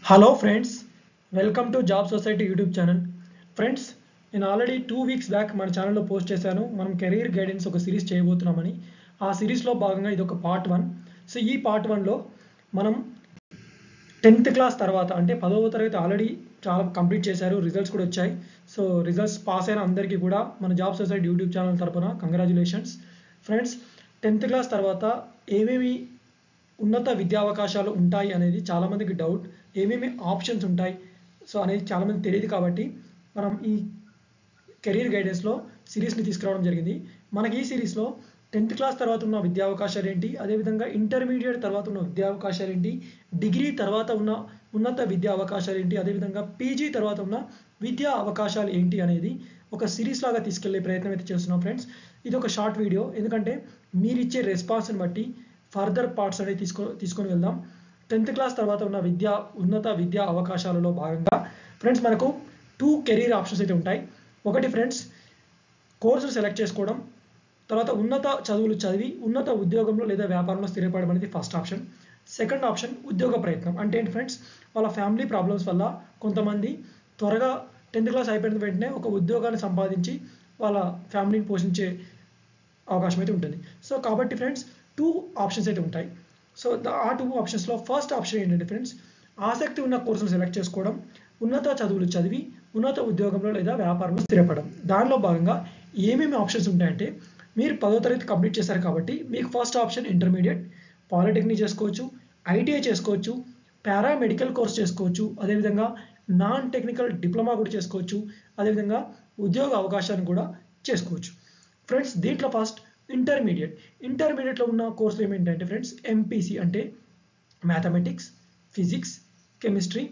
Hello friends, welcome to job society YouTube channel. Friends, నేను already 2 weeks back మన ఛానల్లో post చేశాను. మనం కెరీర్ గైడెన్స్ ఒక సిరీస్ చేయబోతున్నామని. ఆ సిరీస్లో భాగంగా ఇది ఒక పార్ట్ 1. సో ఈ పార్ట్ 1లో మనం 10th క్లాస్ తర్వాత అంటే 10వ తరగతి ఆల్రెడీ చాలా కంప్లీట్ చేశారు, రిజల్ట్స్ కూడా వచ్చాయి. సో రిజల్ట్స్ పాస్ అయిన అందరికీ కూడా మన జాబ్ సొసైటీ యూట్యూబ్ ఛానల్ తరపున కంగ్రాచులేషన్స్. ఫ్రెండ్స్, 10th క్లాస్ తర్వాత ఏమేమి ఉన్నత విద్యా అవకాశాలు ఉంటాయి అనేది చాలామందికి డౌట్. ఏమేమి ఆప్షన్స్ ఉంటాయి సో అనేది చాలామంది తెలియదు. కాబట్టి మనం ఈ కెరీర్ గైడెన్స్లో సిరీస్ని తీసుకురావడం జరిగింది. మనకి ఈ సిరీస్లో 10th క్లాస్ తర్వాత ఉన్న విద్యా అవకాశాలు ఏంటి, అదేవిధంగా ఇంటర్మీడియట్ తర్వాత ఉన్న విద్యా అవకాశాలు ఏంటి, డిగ్రీ తర్వాత ఉన్న ఉన్నత విద్యా అవకాశాలు ఏంటి, అదేవిధంగా పీజీ తర్వాత ఉన్న విద్యా అవకాశాలు ఏంటి అనేది ఒక సిరీస్ లాగా తీసుకెళ్లే ప్రయత్నం అయితే చేస్తున్నాం. ఫ్రెండ్స్, ఇది ఒక షార్ట్ వీడియో, ఎందుకంటే మీరు ఇచ్చే రెస్పాన్స్ని బట్టి ఫర్దర్ పార్ట్స్ అనేది తీసుకొని వెళ్దాం. 10th క్లాస్ తర్వాత ఉన్న ఉన్నత విద్యా అవకాశాలలో భాగంగా ఫ్రెండ్స్ మనకు 2 కెరీర్ ఆప్షన్స్ అయితే ఉంటాయి. ఒకటి ఫ్రెండ్స్, కోర్సులు సెలెక్ట్ చేసుకోవడం, తర్వాత ఉన్నత చదువులు చదివి ఉన్నత ఉద్యోగంలో లేదా వ్యాపారంలో స్థిరపడడం అనేది ఫస్ట్ ఆప్షన్. సెకండ్ ఆప్షన్ ఉద్యోగ ప్రయత్నం. అంటే ఏంటి ఫ్రెండ్స్, వాళ్ళ ఫ్యామిలీ ప్రాబ్లమ్స్ వల్ల కొంతమంది త్వరగా 10th క్లాస్ అయిపోయిన వెంటనే ఒక ఉద్యోగాన్ని సంపాదించి వాళ్ళ ఫ్యామిలీని పోషించే అవకాశం అయితే ఉంటుంది. సో కాబట్టి ఫ్రెండ్స్ 2 ఆప్షన్స్ అయితే ఉంటాయి. సో ఆ 2 ఆప్షన్స్లో ఫస్ట్ ఆప్షన్ ఏంటంటే ఫ్రెండ్స్, ఆసక్తి ఉన్న కోర్సులు సెలెక్ట్ చేసుకోవడం, ఉన్నత చదువులు చదివి ఉన్నత ఉద్యోగంలో లేదా వ్యాపారంలో స్థిరపడడం. దానిలో భాగంగా ఏమేమి ఆప్షన్స్ ఉంటాయంటే, మీరు 10వ తరగతి కంప్లీట్ చేశారు కాబట్టి మీకు ఫస్ట్ ఆప్షన్ ఇంటర్మీడియట్, పాలిటెక్నిక్ చేసుకోవచ్చు, ఐటీఐ చేసుకోవచ్చు, పారామెడికల్ కోర్స్ చేసుకోవచ్చు, అదేవిధంగా నాన్ టెక్నికల్ డిప్లొమా కూడా చేసుకోవచ్చు, అదేవిధంగా ఉద్యోగ అవకాశాన్ని కూడా చేసుకోవచ్చు. ఫ్రెండ్స్, దీంట్లో ఫస్ట్ ఇంటర్మీడియట్లో ఉన్న కోర్సులు ఏమేంటంటే ఫ్రెండ్స్, ఎంపీసీ అంటే మ్యాథమెటిక్స్, ఫిజిక్స్, కెమిస్ట్రీ,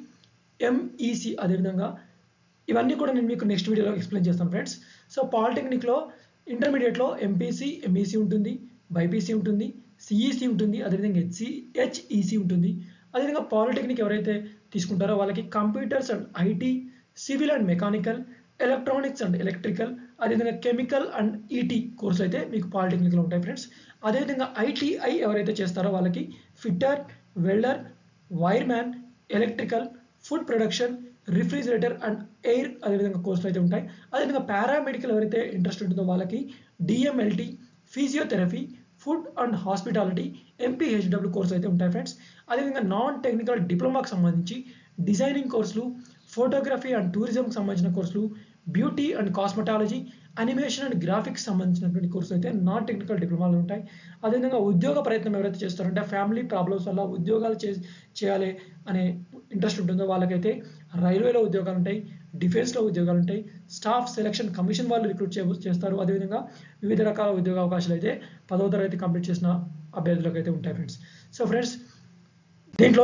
ఎంఈసి, అదేవిధంగా ఇవన్నీ కూడా నేను మీకు నెక్స్ట్ వీడియోలో ఎక్స్ప్లెయిన్ చేస్తాను ఫ్రెండ్స్. సో పాలిటెక్నిక్లో ఇంటర్మీడియట్లో ఎంపీసీ, ఎంఈసి ఉంటుంది, బైపీసీ ఉంటుంది, సిఈసి ఉంటుంది, అదేవిధంగా హెచ్ఈసి ఉంటుంది. అదేవిధంగా పాలిటెక్నిక్ ఎవరైతే తీసుకుంటారో వాళ్ళకి computers and IT, civil and mechanical, electronics and electrical, అదేవిధంగా కెమికల్ అండ్ ఈటీ కోర్సులు అయితే మీకు పాలిటెక్నిక్లో ఉంటాయి ఫ్రెండ్స్. అదేవిధంగా ఐటీఐ ఎవరైతే చేస్తారో వాళ్ళకి fitter, welder, wireman, electrical, food production, refrigerator and air అదేవిధంగా కోర్సులు అయితే ఉంటాయి. అదేవిధంగా పారామెడికల్ ఎవరైతే ఇంట్రెస్ట్ ఉంటుందో వాళ్ళకి DMLT, physiotherapy, food and hospitality, MPHW కోర్సులు అయితే ఉంటాయి ఫ్రెండ్స్. అదేవిధంగా నాన్ టెక్నికల్ డిప్లొమాకి సంబంధించి డిజైనింగ్ కోర్సులు, ఫోటోగ్రఫీ అండ్ టూరిజంకి సంబంధించిన కోర్సులు, beauty and cosmetology, animation and graphics సంబంధించినటువంటి కోర్సులు అయితే నాన్ టెక్నికల్ డిప్లొమాలు ఉంటాయి. అదేవిధంగా ఉద్యోగ ప్రయత్నం ఎవరైతే చేస్తారంటే ఫ్యామిలీ ప్రాబ్లమ్స్ వల్ల ఉద్యోగాలు చేయాలి అనే ఇంట్రెస్ట్ ఉంటుందో వాళ్ళకైతే రైల్వేలో ఉద్యోగాలు ఉంటాయి, డిఫెన్స్లో ఉద్యోగాలు ఉంటాయి, స్టాఫ్ సెలక్షన్ కమిషన్ వాళ్ళు రిక్రూట్ చేస్తారు. అదేవిధంగా వివిధ రకాల ఉద్యోగ అవకాశాలు అయితే 10వ తరగతి కంప్లీట్ చేసిన అభ్యర్థులకు అయితే ఉంటాయి ఫ్రెండ్స్. సో ఫ్రెండ్స్, దీంట్లో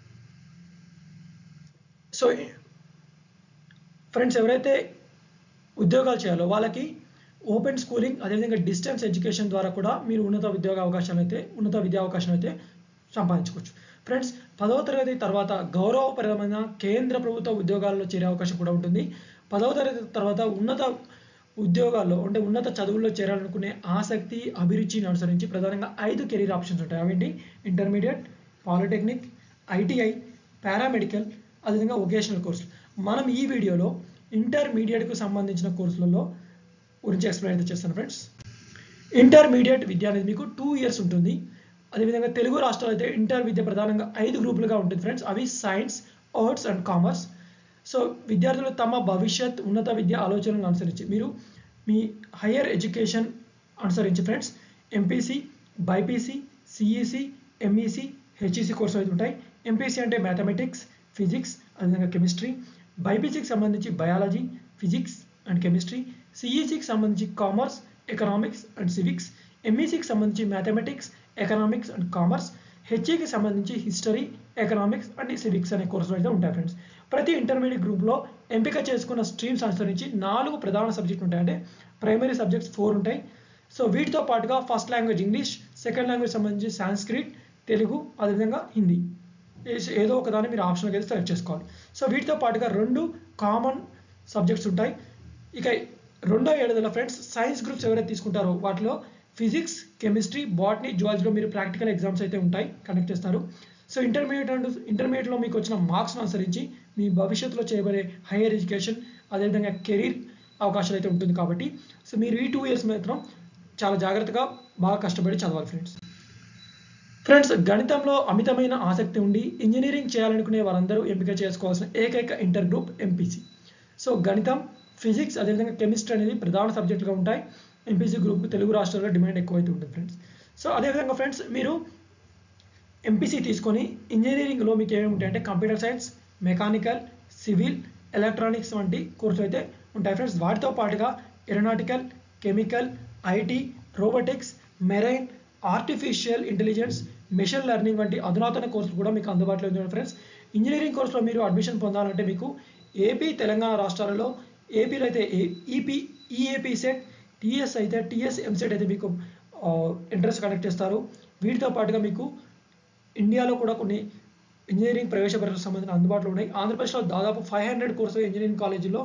ఫ్రెండ్స్ ఎవరైతే ఉద్యోగాలు చేయాలో వాళ్ళకి ఓపెన్ స్కూలింగ్, అదేవిధంగా డిస్టెన్స్ ఎడ్యుకేషన్ ద్వారా కూడా మీరు ఉన్నత విద్యా అవకాశం అయితే సంపాదించుకోవచ్చు. ఫ్రెండ్స్, 10వ తరగతి తర్వాత గౌరవప్రదమైన కేంద్ర ప్రభుత్వ ఉద్యోగాల్లో చేరే అవకాశం కూడా ఉంటుంది. 10వ తరగతి తర్వాత ఉన్నత ఉద్యోగాల్లో అంటే ఉన్నత చదువుల్లో చేరాలనుకునే ఆసక్తి, అభిరుచిని అనుసరించి ప్రధానంగా 5 కెరీర్ ఆప్షన్స్ ఉంటాయి. అవేంటి, ఇంటర్మీడియట్, పాలిటెక్నిక్, ఐటీఐ, పారామెడికల్, అదేవిధంగా వొకేషనల్ కోర్సులు. మనం ఈ వీడియోలో ఇంటర్మీడియట్కు సంబంధించిన కోర్సులలో గురించి ఎక్స్ప్లెయిన్ అయితే చేస్తాను ఫ్రెండ్స్. ఇంటర్మీడియట్ విద్య అనేది మీకు 2 years ఉంటుంది. అదేవిధంగా తెలుగు రాష్ట్రాలు అయితే ఇంటర్ విద్య ప్రధానంగా 5 గ్రూపులుగా ఉంటుంది ఫ్రెండ్స్. అవి science, arts and commerce. So విద్యార్థులు తమ భవిష్యత్ ఉన్నత విద్య ఆలోచనలను అనుసరించి మీరు మీ హయ్యర్ ఎడ్యుకేషన్ అనుసరించి friends MPC, BiPC, CEC, MEC, HEC కోర్సులు అయితే ఉంటాయి. ఎంపీసీ అంటే మ్యాథమెటిక్స్, ఫిజిక్స్, అదేవిధంగా కెమిస్ట్రీ, బైపీసీకి సంబంధించి బయాలజీ, ఫిజిక్స్ అండ్ కెమిస్ట్రీ, సిఈసికి సంబంధించి కామర్స్, ఎకనామిక్స్ అండ్ సివిక్స్, ఎంఈసికి సంబంధించి మ్యాథమెటిక్స్, ఎకనామిక్స్ అండ్ కామర్స్, హెచ్ఈకి సంబంధించి హిస్టరీ, ఎకనామిక్స్ అండ్ సివిక్స్ అనే కోర్సులు అయితే ఉంటాయి ఫ్రెండ్స్. ప్రతి ఇంటర్మీడియట్ గ్రూప్లో ఎంపిక చేసుకున్న స్ట్రీమ్స్ అనుసరించి 4 ప్రధాన సబ్జెక్టులు ఉంటాయి. అంటే ప్రైమరీ సబ్జెక్ట్స్ 4 ఉంటాయి. సో వీటితో పాటుగా first language English, second language సంబంధించి సాంస్క్రిట్, తెలుగు, అదేవిధంగా హిందీ, ఏదో ఒక దాన్ని మీరు ఆప్షన్కి అయితే సెలెక్ట్ చేసుకోవాలి. సో వీటితో పాటుగా 2 కామన్ సబ్జెక్ట్స్ ఉంటాయి. ఇక రెండో ఏడాదిలో ఫ్రెండ్స్ సైన్స్ గ్రూప్స్ ఎవరైతే తీసుకుంటారో వాటిలో ఫిజిక్స్, కెమిస్ట్రీ, బాటనీ, జువాలజీలో మీరు ప్రాక్టికల్ ఎగ్జామ్స్ అయితే ఉంటాయి, కండక్ట్ చేస్తారు. సో ఇంటర్మీడియట్లో మీకు వచ్చిన మార్క్స్ను అనుసరించి మీ భవిష్యత్తులో చేయబడే హైయర్ ఎడ్యుకేషన్ అదేవిధంగా కెరీర్ అవకాశాలు అయితే ఉంటుంది కాబట్టి సో మీరు ఈ 2 ఇయర్స్ మాత్రం చాలా జాగ్రత్తగా బాగా కష్టపడి చదవాలి ఫ్రెండ్స్ గణితంలో అమితమైన ఆసక్తి ఉండి ఇంజనీరింగ్ చేయాలనుకునే వారందరూ ఎంపిక చేసుకోవాల్సిన ఏకైక ఇంటర్ గ్రూప్ ఎంపీసీ. సో గణితం, ఫిజిక్స్ అదేవిధంగా కెమిస్ట్రీ అనేది ప్రధాన సబ్జెక్టులుగా ఉంటాయి. ఎంపీసీ గ్రూప్ తెలుగు రాష్ట్రాల్లో డిమాండ్ ఎక్కువైతే ఉంటుంది ఫ్రెండ్స్. సో అదేవిధంగా ఫ్రెండ్స్ మీరు ఎంపీసీ తీసుకొని ఇంజనీరింగ్లో మీకు ఏమేమి ఉంటాయంటే computer science, mechanical, civil, electronics వంటి కోర్సులు అయితే ఉంటాయి ఫ్రెండ్స్. వాటితో పాటుగా aeronautical, chemical, IT, robotics, marine, artificial intelligence, machine learning వంటి అధునాతన కోర్సులు కూడా మీకు అందుబాటులో ఉన్నాయి ఫ్రెండ్స్. ఇంజనీరింగ్ కోర్సులో మీరు అడ్మిషన్ పొందాలంటే మీకు ఏపీ, తెలంగాణ రాష్ట్రాలలో ఏపీలో అయితే ఈఏపీ సెట్, టీఎస్ అయితే టీఎస్ ఎంసెట్ అయితే మీకు ఎంట్రన్స్ కండక్ట్ చేస్తారు. వీటితో పాటుగా మీకు ఇండియాలో కూడా కొన్ని ఇంజనీరింగ్ ప్రవేశ పరీక్షలకు సంబంధించిన అందుబాటులో ఉన్నాయి. ఆంధ్రప్రదేశ్లో దాదాపు 500 కోర్సులు ఇంజనీరింగ్ కాలేజీలో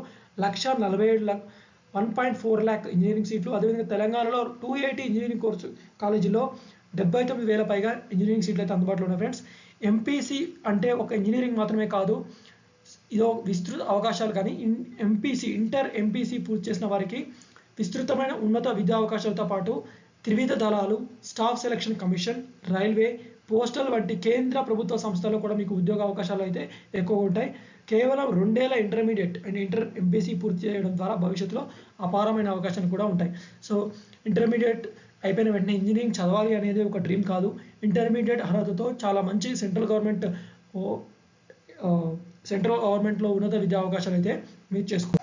1,47,1.4 lakh ఇంజనీరింగ్ సీట్లు, అదేవిధంగా తెలంగాణలో 280 ఇంజనీరింగ్ కోర్సు కాలేజీలో 79,000 పైగా ఇంజనీరింగ్ సీట్లు అయితే అందుబాటులో ఉన్నాయి ఫ్రెండ్స్. ఎంపీసీ అంటే ఒక ఇంజనీరింగ్ మాత్రమే కాదు, ఇదో విస్తృత అవకాశాలు. కానీ ఇంటర్ ఎంపీసీ పూర్తి చేసిన వారికి విస్తృతమైన ఉన్నత విద్యా అవకాశాలతో పాటు త్రివిధ దళాలు, staff selection commission, railway, postal వంటి కేంద్ర ప్రభుత్వ సంస్థల్లో కూడా మీకు ఉద్యోగ అవకాశాలు అయితే ఎక్కువగా ఉంటాయి. కేవలం 2 ఏళ్ల ఇంటర్మీడియట్ అండ్ ఇంటర్ ఎంపీసీ పూర్తి చేయడం ద్వారా భవిష్యత్తులో అపారమైన అవకాశాలు కూడా ఉంటాయి. సో ఇంటర్మీడియట్ అయిపోయిన వెంటనే ఇంజనీరింగ్ చదవాలి అనేది ఒక డ్రీమ్ కాదు. ఇంటర్మీడియట్ అర్హతతో చాలా మంచి సెంట్రల్ గవర్నమెంట్లో ఉన్నత విద్యా అవకాశాలు అయితే మీరు చేసుకోవాలి.